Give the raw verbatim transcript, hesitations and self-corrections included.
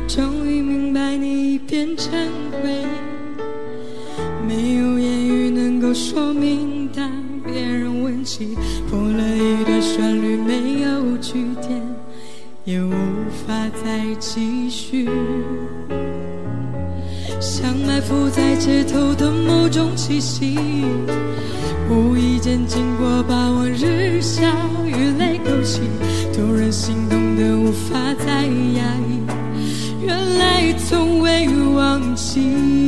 终于明白你已变成回忆，没有言语能够说明。当别人问起，破了一段旋律，没有句点，也无法再继续。像埋伏在街头的某种气息，无意间经过，把往日笑与泪勾起，突然心动的无法再压抑，原来从未忘记。